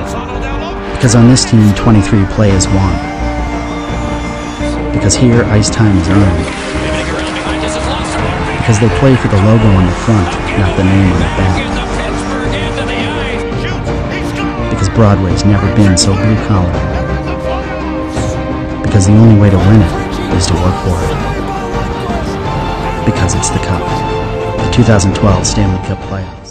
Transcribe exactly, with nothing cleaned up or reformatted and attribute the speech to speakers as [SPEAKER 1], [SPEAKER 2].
[SPEAKER 1] Because on this team, twenty-three play is won. Because here, ice time is earned. Because they play for the logo on the front, not the name on the back. Because Broadway's never been so blue-collar. Because the only way to win it is to work for it. Because it's the Cup. The two thousand twelve Stanley Cup Playoffs.